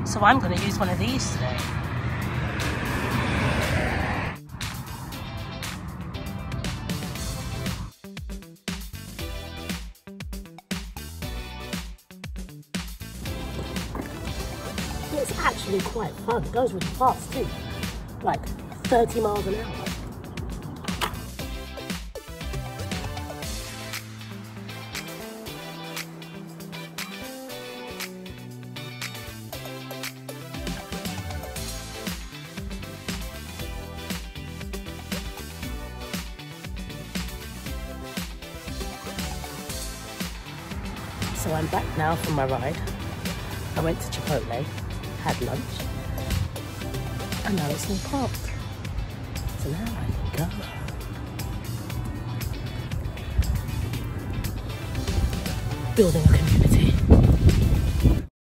So I'm going to use one of these today. It's actually quite fun. It goes really fast too, like 30 miles an hour. So I'm back now from my ride. I went to Chipotle, had lunch, and now it's all parked. So now I can go. Building a community.